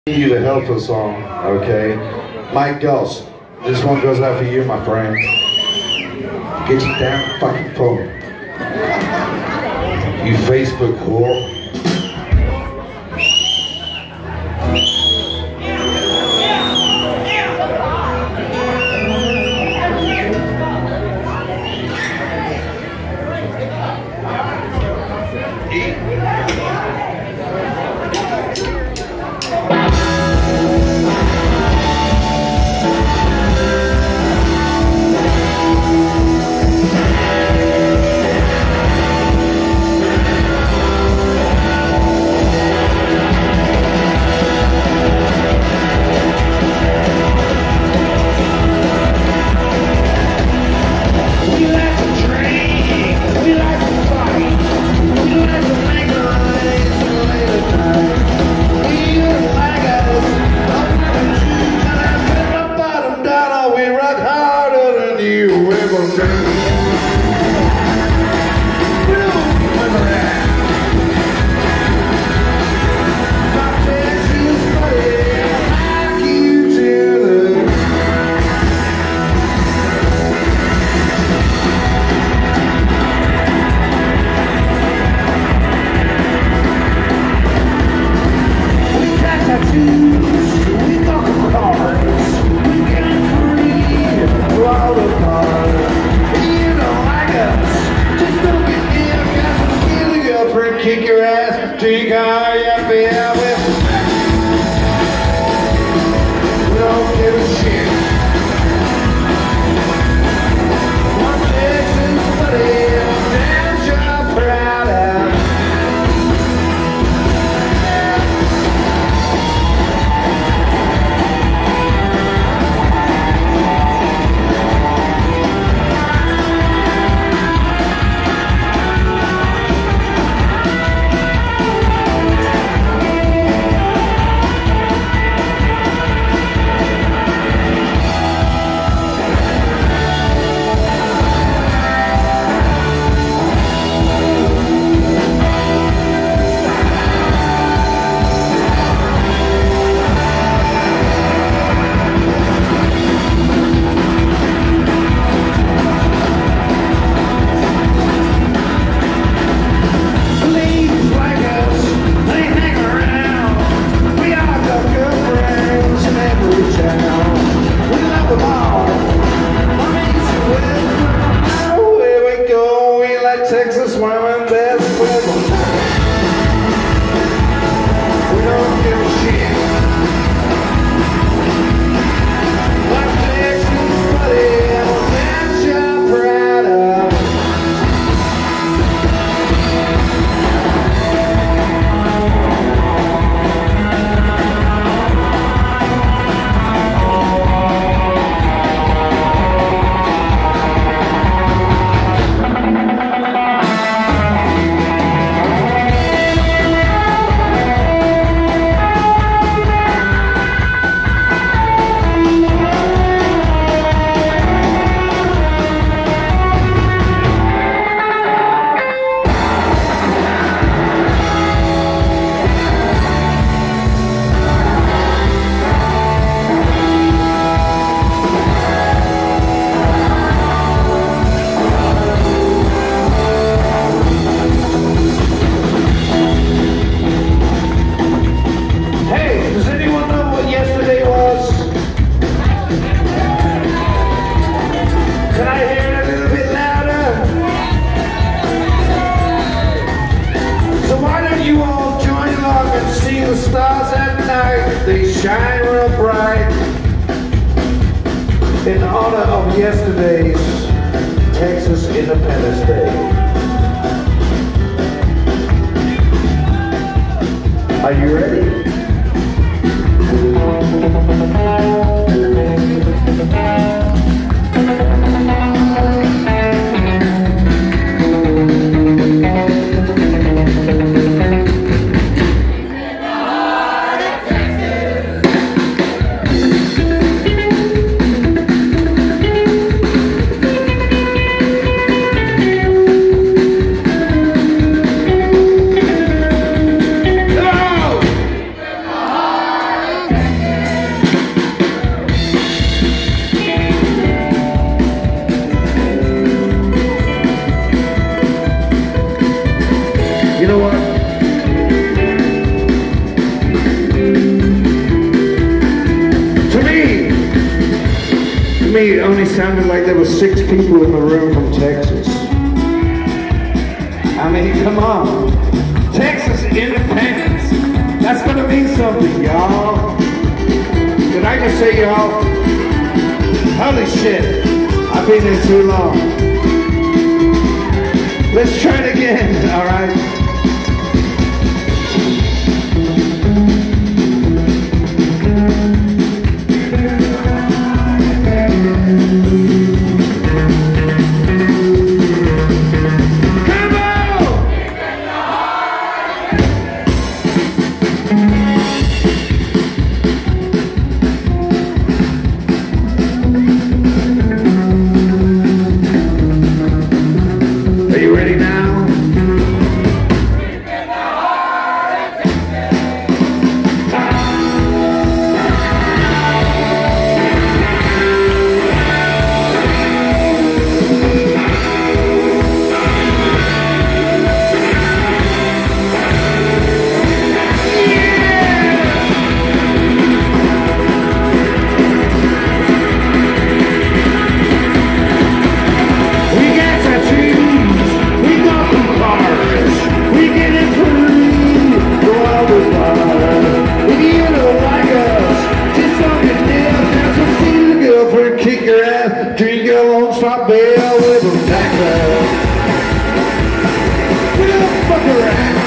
You to help us song, okay? Mike Goss, this one goes out for you, my friend. Get your damn fucking phone. You Facebook whore. Kick your ass, take all your beer with. We don't give a shit. One Texas buddy, dance your proud out. Texas women, that's where we don't give a shit. Like Texas buddy, that's your pride of. The stars at night, they shine real bright in honor of yesterday's Texas Independence Day. Are you ready? To me, it only sounded like there were 6 people in the room from Texas. I mean, come on. Texas independence. That's gonna mean something, y'all. Did I just say y'all? Holy shit. I've been there too long. Let's try it again, all right? Kick your ass, drink your long stop bell with a tax. We'll fuck around.